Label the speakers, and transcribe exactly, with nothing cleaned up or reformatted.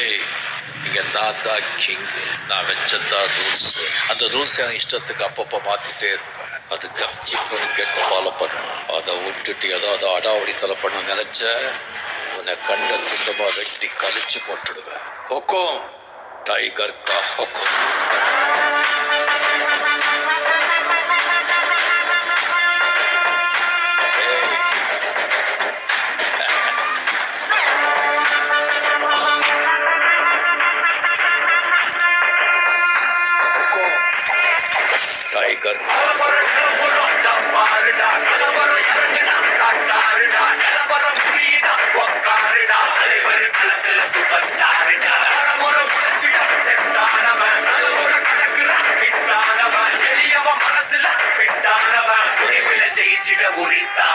Speaker 1: ஏய், இங்க நான் தான் கிங். நான் வச்சதான் ரூல்ஸ். அந்த ரூல்ஸ் என் இஷ்டத்துக்கு அப்பப்போ மாத்திட்டே இருப்பேன். அதுக்கு இப்போ கெட்ட ஃபாலோ பண்ணணும். அதை விட்டுட்டு ஏதாவது அடாவடித்தலை பண்ண நினைச்ச உன்னை கண்ட துண்டமா வெட்டி கழிச்சு போட்டுடுவேன். ஹொக்கோம், டைகர் கா ஹொக்கோம். டைகர்
Speaker 2: மனசுல ஜெயிச்சிட உரித்தா